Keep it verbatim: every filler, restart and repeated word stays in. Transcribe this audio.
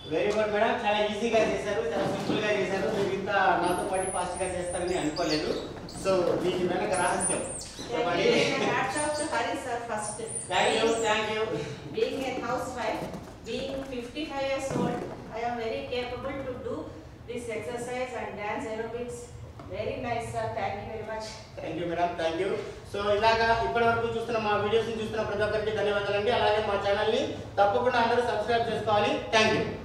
Very good madam, చాలా ఈజీగా చేశారు, చాలా సింపుల్ గా చేశారు. మీరు ఇంత నాతో పాటు ఫాస్ట్ గా చేస్తారని అనుకోలేదు. సో దీని వెనక రహస్యం చెప్పండి. Hats off to Hari sir first. Thank you thank you. Being a housewife, being fifty-five years old, I am very capable to do this exercise and dance aerobics. Very nice sir, thank you very much. Thank you madam, thank you. So ఇలాగా ఇప్పటి వరకు చూస్తున్న మా వీడియోస్ని చూస్తున్న ప్రతి ఒక్కరికి ధన్యవాదాలండి. అలాగే మా ఛానల్ని తప్పకుండా అందరూ సబ్స్క్రైబ్ చేసుకోవాలి. Thank you.